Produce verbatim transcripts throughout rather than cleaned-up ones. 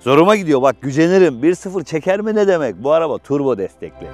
Zoruma gidiyor bak, gücenirim. bir sıfır çeker mi ne demek? Bu araba turbo destekli.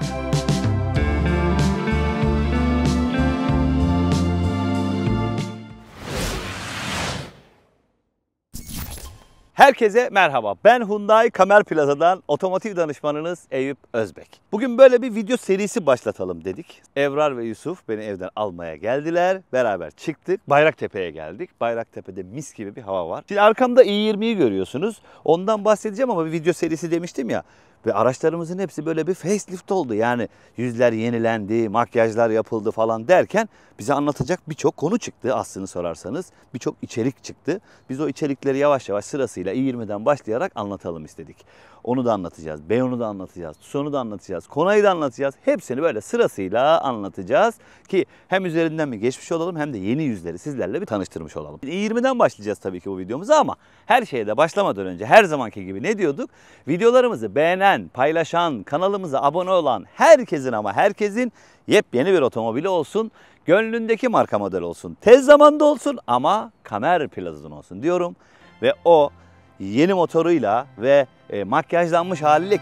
Herkese merhaba. Ben Hyundai Kamer Plaza'dan otomotiv danışmanınız Eyüp Özbek. Bugün böyle bir video serisi başlatalım dedik. Ebrar ve Yusuf beni evden almaya geldiler. Beraber çıktık. Bayraktepe'ye geldik. Bayraktepe'de mis gibi bir hava var. Şimdi arkamda i yirmiyi görüyorsunuz. Ondan bahsedeceğim ama bir video serisi demiştim ya. Ve araçlarımızın hepsi böyle bir facelift oldu. Yani yüzler yenilendi, makyajlar yapıldı falan derken bize anlatacak birçok konu çıktı aslını sorarsanız. Birçok içerik çıktı. Biz o içerikleri yavaş yavaş sırasıyla i yirmiden başlayarak anlatalım istedik. Onu da anlatacağız, Beyon'u da anlatacağız, Tucson'u da anlatacağız, Kona'yı da anlatacağız. Hepsini böyle sırasıyla anlatacağız ki hem üzerinden bir geçmiş olalım hem de yeni yüzleri sizlerle bir tanıştırmış olalım. i yirmiden başlayacağız tabii ki bu videomuza ama her şeye de başlamadan önce her zamanki gibi ne diyorduk? Videolarımızı beğenen, paylaşan, kanalımıza abone olan herkesin ama herkesin yepyeni bir otomobili olsun. Gönlündeki marka model olsun. Tez zamanda olsun ama Kamer Plaza'dan olsun diyorum. Ve o yeni motoruyla ve e, makyajlanmış haliyle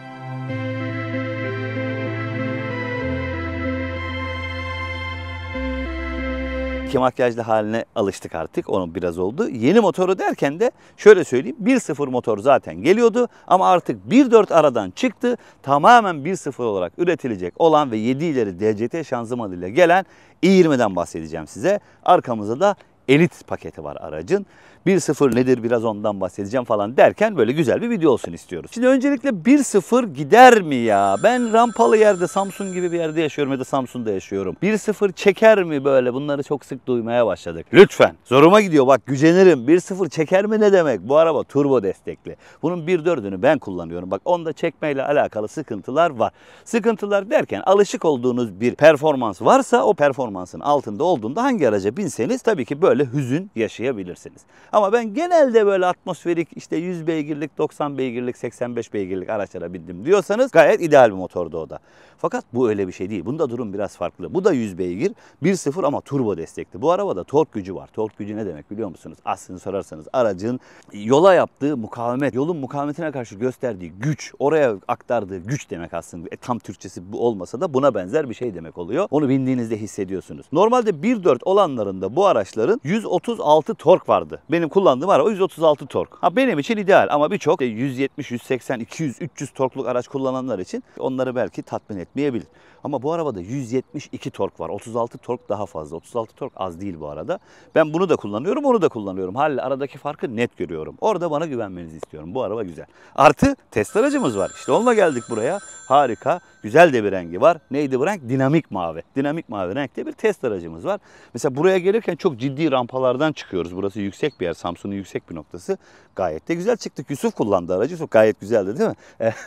ki makyajlı haline alıştık artık. Onun biraz oldu. Yeni motoru derken de şöyle söyleyeyim. bir sıfır motor zaten geliyordu ama artık bir dört aradan çıktı. Tamamen bir sıfır olarak üretilecek olan ve yedi ileri D C T şanzımanıyla gelen i yirmiden bahsedeceğim size. Arkamızda da elit paketi var aracın. bir sıfır nedir biraz ondan bahsedeceğim falan derken böyle güzel bir video olsun istiyoruz. Şimdi öncelikle bir sıfır gider mi ya? Ben rampalı yerde, Samsun gibi bir yerde yaşıyorum ya da Samsun'da yaşıyorum. bir sıfır çeker mi böyle? Bunları çok sık duymaya başladık. Lütfen. Zoruma gidiyor bak, gücenirim. bir sıfır çeker mi ne demek? Bu araba turbo destekli. Bunun bir dördünü ben kullanıyorum. Bak onda çekmeyle alakalı sıkıntılar var. Sıkıntılar derken alışık olduğunuz bir performans varsa o performansın altında olduğunda hangi araca binseniz tabii ki böyle hüzün yaşayabilirsiniz. Ama ben genelde böyle atmosferik işte yüz beygirlik, doksan beygirlik, seksen beş beygirlik araçlara bindim diyorsanız gayet ideal bir motordu o da. Fakat bu öyle bir şey değil. Bunda durum biraz farklı. Bu da yüz beygir, bir sıfır ama turbo destekli. Bu arabada tork gücü var. Tork gücü ne demek biliyor musunuz? Aslını sorarsanız aracın yola yaptığı mukavemet, yolun mukavemetine karşı gösterdiği güç, oraya aktardığı güç demek aslında. E, tam Türkçesi bu olmasa da buna benzer bir şey demek oluyor. Onu bindiğinizde hissediyorsunuz. Normalde bir dört olanlarında bu araçların yüz otuz altı tork vardı. Benim kullandığım araba yüz otuz altı tork. Ha, benim için ideal ama birçok yüz yetmiş, yüz seksen, iki yüz, üç yüz torkluk araç kullananlar için onları belki tatmin etmeyebilir. Ama bu arabada yüz yetmiş iki tork var. otuz altı tork daha fazla. otuz altı tork az değil bu arada. Ben bunu da kullanıyorum, onu da kullanıyorum. Haliyle aradaki farkı net görüyorum. Orada bana güvenmenizi istiyorum. Bu araba güzel. Artı test aracımız var. İşte onunla geldik buraya. Harika. Güzel de bir rengi var. Neydi bu renk? Dinamik mavi. Dinamik mavi renkte bir test aracımız var. Mesela buraya gelirken çok ciddi rampalardan çıkıyoruz. Burası yüksek bir yer. Samsun'un yüksek bir noktası. Gayet de güzel çıktık. Yusuf kullandı aracı. Yusuf gayet güzeldi değil mi?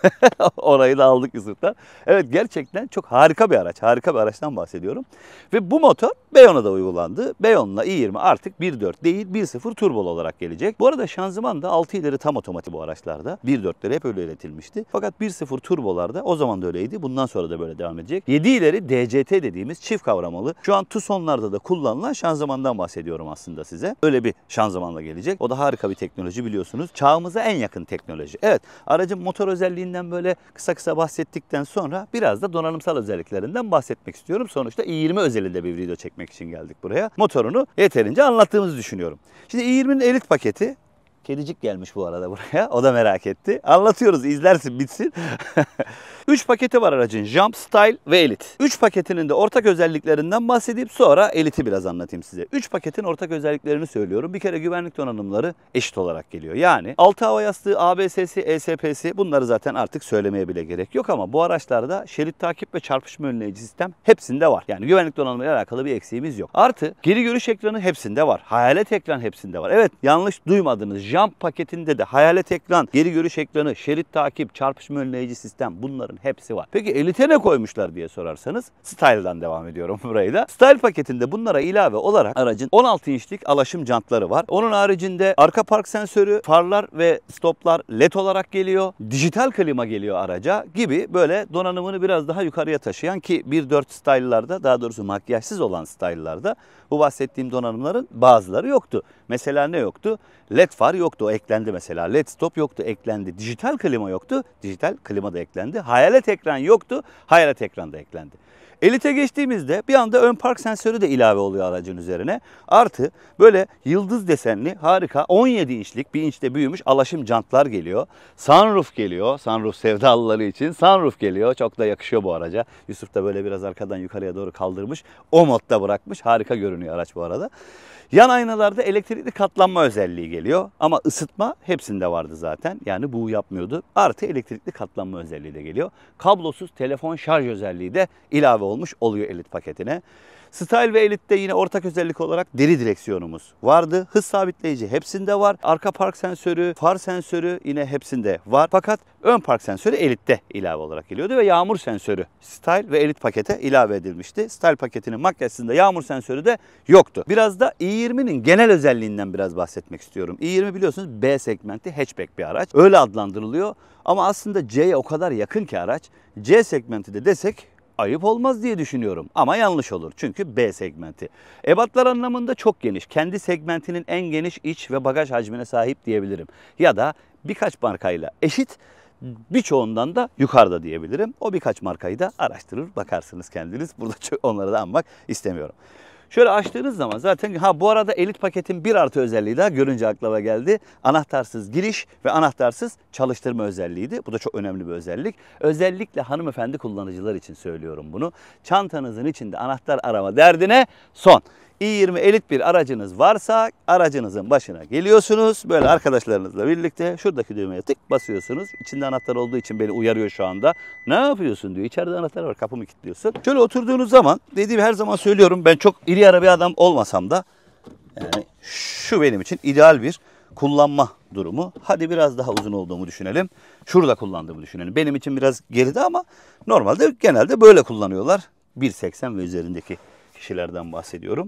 Orayı da aldık Yusuf'tan. Evet, gerçekten çok harika bir araç. Harika bir araçtan bahsediyorum. Ve bu motor Beyon'a da uygulandı. Beyon'la i yirmi artık bir dört değil bir sıfır turbolu olarak gelecek. Bu arada şanzıman da altı ileri tam otomatik bu araçlarda. bir dörtleri hep öyle üretilmişti. Fakat bir sıfır turbolarda o zaman da öyleydi. Bundan sonra da böyle devam edecek. yedi ileri D C T dediğimiz çift kavramalı. Şu an Tucson'larda da kullanılan şanzımandan bahsediyorum aslında size. Öyle bir şanzımanla gelecek. O da harika bir teknoloji biliyorsunuz. Çağımıza en yakın teknoloji. Evet, aracın motor özelliğinden böyle kısa kısa bahsettikten sonra biraz da donanımsal özelliklerinden bahsetmek istiyorum. Sonuçta i yirmi özelinde bir video çekmek için geldik buraya. Motorunu yeterince anlattığımızı düşünüyorum. Şimdi i yirminin elit paketi. Kedicik gelmiş bu arada buraya. O da merak etti. Anlatıyoruz, izlersin bitsin. üç paketi var aracın. Jump, Style ve Elite. üç paketinin de ortak özelliklerinden bahsedip sonra Elite'i biraz anlatayım size. üç paketin ortak özelliklerini söylüyorum. Bir kere güvenlik donanımları eşit olarak geliyor. Yani altı hava yastığı, A B S'si, E S P'si bunları zaten artık söylemeye bile gerek yok ama bu araçlarda şerit takip ve çarpışma önleyici sistem hepsinde var. Yani güvenlik donanımıyla alakalı bir eksiğimiz yok. Artı geri görüş ekranı hepsinde var. Hayalet ekran hepsinde var. Evet, yanlış duymadınız. Jump paketinde de hayalet ekran, geri görüş ekranı, şerit takip, çarpışma önleyici sistem bunları Bunların hepsi var. Peki Elite'e ne koymuşlar diye sorarsanız Style'dan devam ediyorum burayı da. Style paketinde bunlara ilave olarak aracın on altı inçlik alaşım jantları var. Onun haricinde arka park sensörü, farlar ve stoplar led olarak geliyor. Dijital klima geliyor araca gibi böyle donanımını biraz daha yukarıya taşıyan ki bir nokta dört Style'larda, daha doğrusu makyajsız olan Style'larda bu bahsettiğim donanımların bazıları yoktu. Mesela ne yoktu? Led far yoktu, o eklendi mesela. Led stop yoktu, eklendi. Dijital klima yoktu, dijital klima da eklendi. Hayalet ekran yoktu, hayalet ekran da eklendi. Elite geçtiğimizde bir anda ön park sensörü de ilave oluyor aracın üzerine. Artı böyle yıldız desenli harika on yedi inçlik, bir inçte büyümüş alaşım jantlar geliyor. Sunroof geliyor. Sunroof sevdalıları için sunroof geliyor. Çok da yakışıyor bu araca. Yusuf da böyle biraz arkadan yukarıya doğru kaldırmış. O modda bırakmış. Harika görünüyor araç bu arada. Yan aynalarda elektrikli katlanma özelliği geliyor ama ısıtma hepsinde vardı zaten. Yani bu yapmıyordu. Artı elektrikli katlanma özelliği de geliyor. Kablosuz telefon şarj özelliği de ilave olmuş oluyor Elite paketine. Style ve Elite'de yine ortak özellik olarak deri direksiyonumuz vardı. Hız sabitleyici hepsinde var. Arka park sensörü, far sensörü yine hepsinde var. Fakat ön park sensörü Elite'de ilave olarak geliyordu ve yağmur sensörü Style ve Elite pakete ilave edilmişti. Style paketinin makyajında yağmur sensörü de yoktu. Biraz da i yirminin genel özelliğinden biraz bahsetmek istiyorum. i yirmi biliyorsunuz B segmenti hatchback bir araç. Öyle adlandırılıyor ama aslında C'ye o kadar yakın ki araç. C segmenti de desek ayıp olmaz diye düşünüyorum ama yanlış olur çünkü B segmenti. Ebatlar anlamında çok geniş. Kendi segmentinin en geniş iç ve bagaj hacmine sahip diyebilirim. Ya da birkaç markayla eşit, birçoğundan da yukarıda diyebilirim. O birkaç markayı da araştırır bakarsınız kendiniz. Burada onları da anmak istemiyorum. Şöyle açtığınız zaman zaten ha bu arada Elite paketin bir artı özelliği daha görünce aklıma geldi. Anahtarsız giriş ve anahtarsız çalıştırma özelliğiydi. Bu da çok önemli bir özellik. Özellikle hanımefendi kullanıcılar için söylüyorum bunu. Çantanızın içinde anahtar arama derdine son. i yirmi Elite bir aracınız varsa aracınızın başına geliyorsunuz. Böyle arkadaşlarınızla birlikte şuradaki düğmeye tık basıyorsunuz. İçinde anahtar olduğu için beni uyarıyor şu anda. Ne yapıyorsun diyor. İçeride anahtar var, kapımı kilitliyorsun. Şöyle oturduğunuz zaman dediğim her zaman söylüyorum, ben çok iri yarı bir adam olmasam da yani şu benim için ideal bir kullanma durumu. Hadi biraz daha uzun olduğumu düşünelim. Şurada kullandığımı düşünelim. Benim için biraz geride ama normalde genelde böyle kullanıyorlar. bir seksen ve üzerindeki kişilerden bahsediyorum.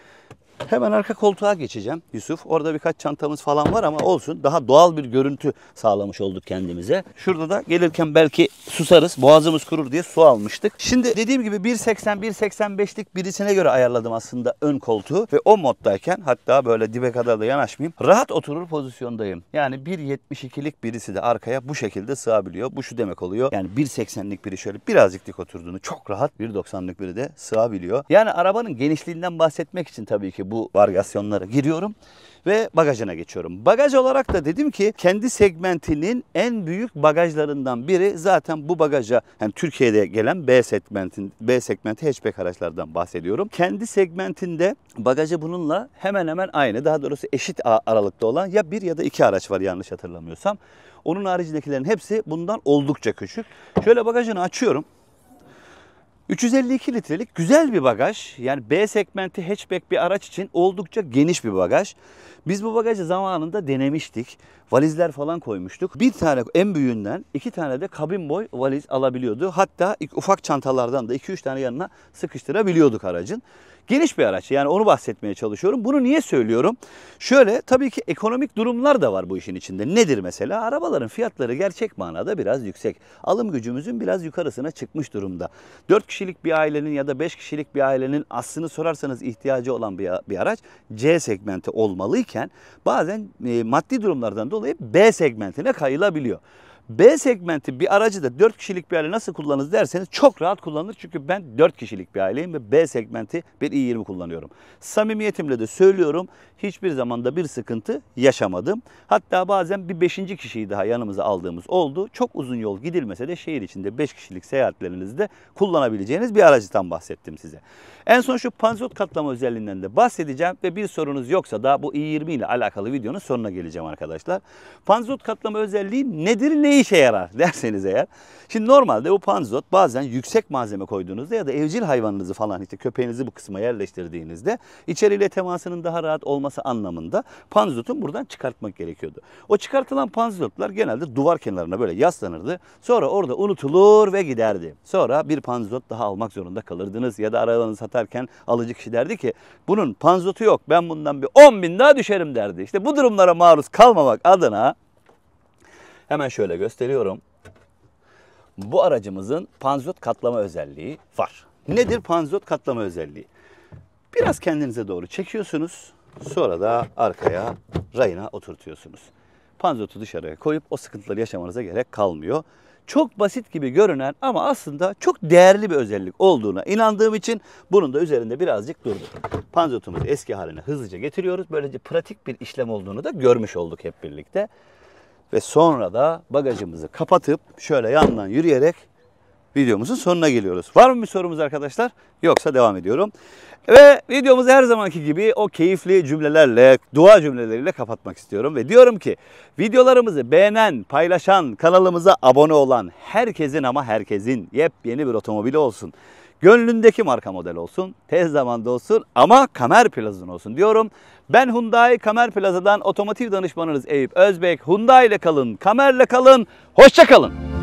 Hemen arka koltuğa geçeceğim Yusuf. Orada birkaç çantamız falan var ama olsun. Daha doğal bir görüntü sağlamış olduk kendimize. Şurada da gelirken belki susarız, boğazımız kurur diye su almıştık. Şimdi dediğim gibi bir seksen bir seksen beşlik birisine göre ayarladım aslında ön koltuğu. Ve o moddayken hatta böyle dibe kadar da yanaşmayayım. Rahat oturur pozisyondayım. Yani bir yetmiş ikilik birisi de arkaya bu şekilde sığabiliyor. Bu şu demek oluyor. Yani bir seksenlik biri şöyle birazcık dik oturduğunu çok rahat bir doksanlık biri de sığabiliyor. Yani arabanın genişliğinden bahsetmek için tabii ki bu varyasyonlara giriyorum ve bagajına geçiyorum. Bagaj olarak da dedim ki kendi segmentinin en büyük bagajlarından biri zaten bu bagaja, yani Türkiye'de gelen B segmentin B segmenti hatchback araçlardan bahsediyorum. Kendi segmentinde bagajı bununla hemen hemen aynı, daha doğrusu eşit aralıkta olan ya bir ya da iki araç var yanlış hatırlamıyorsam. Onun haricindekilerin hepsi bundan oldukça küçük. Şöyle bagajını açıyorum. üç yüz elli iki litrelik güzel bir bagaj. Yani B segmenti hatchback bir araç için oldukça geniş bir bagaj. Biz bu bagajı zamanında denemiştik. Valizler falan koymuştuk. Bir tane en büyüğünden, iki tane de kabin boy valiz alabiliyordu. Hatta ufak çantalardan da iki üç tane yanına sıkıştırabiliyorduk aracın. Geniş bir araç, yani onu bahsetmeye çalışıyorum. Bunu niye söylüyorum? Şöyle, tabii ki ekonomik durumlar da var bu işin içinde. Nedir mesela? Arabaların fiyatları gerçek manada biraz yüksek. Alım gücümüzün biraz yukarısına çıkmış durumda. dört kişilik bir ailenin ya da beş kişilik bir ailenin aslını sorarsanız ihtiyacı olan bir, bir araç C segmenti olmalıyken bazen e, maddi durumlardan dolayı B segmentine kayılabiliyor. B segmenti bir aracı da dört kişilik bir aile nasıl kullanırız derseniz çok rahat kullanılır. Çünkü ben dört kişilik bir aileyim ve B segmenti bir i yirmi kullanıyorum. Samimiyetimle de söylüyorum, hiçbir zamanda bir sıkıntı yaşamadım. Hatta bazen bir beşinci kişiyi daha yanımıza aldığımız oldu. Çok uzun yol gidilmese de şehir içinde beş kişilik seyahatlerinizde kullanabileceğiniz bir aracıdan bahsettim size. En son şu panzot katlama özelliğinden de bahsedeceğim ve bir sorunuz yoksa da bu i yirmi ile alakalı videonun sonuna geleceğim arkadaşlar. Panzot katlama özelliği nedir, ne ne işe yarar derseniz eğer. Şimdi normalde bu panzot bazen yüksek malzeme koyduğunuzda ya da evcil hayvanınızı falan işte köpeğinizi bu kısma yerleştirdiğinizde içeriyle temasının daha rahat olması anlamında panzotun buradan çıkartmak gerekiyordu. O çıkartılan panzotlar genelde duvar kenarına böyle yaslanırdı. Sonra orada unutulur ve giderdi. Sonra bir panzot daha almak zorunda kalırdınız ya da arabanızı satarken alıcı kişi derdi ki bunun panzotu yok, ben bundan bir on bin daha düşerim derdi. İşte bu durumlara maruz kalmamak adına hemen şöyle gösteriyorum. Bu aracımızın panzot katlama özelliği var. Nedir panzot katlama özelliği? Biraz kendinize doğru çekiyorsunuz. Sonra da arkaya rayına oturtuyorsunuz. Panzotu dışarıya koyup o sıkıntıları yaşamanıza gerek kalmıyor. Çok basit gibi görünen ama aslında çok değerli bir özellik olduğuna inandığım için bunun da üzerinde birazcık durduk. Panzotumuzu eski haline hızlıca getiriyoruz. Böylece pratik bir işlem olduğunu da görmüş olduk hep birlikte. Ve sonra da bagajımızı kapatıp şöyle yandan yürüyerek videomuzun sonuna geliyoruz. Var mı bir sorumuz arkadaşlar? Yoksa devam ediyorum. Ve videomuzu her zamanki gibi o keyifli cümlelerle, dua cümleleriyle kapatmak istiyorum. Ve diyorum ki videolarımızı beğenen, paylaşan, kanalımıza abone olan herkesin ama herkesin yepyeni bir otomobili olsun. Gönlündeki marka model olsun, tez zamanda olsun ama Kamer Plaza'nın olsun diyorum. Ben Hyundai Kamer Plaza'dan otomotiv danışmanınız Eyüp Özbek. Hyundai ile kalın, Kamer'le kalın, hoşça kalın.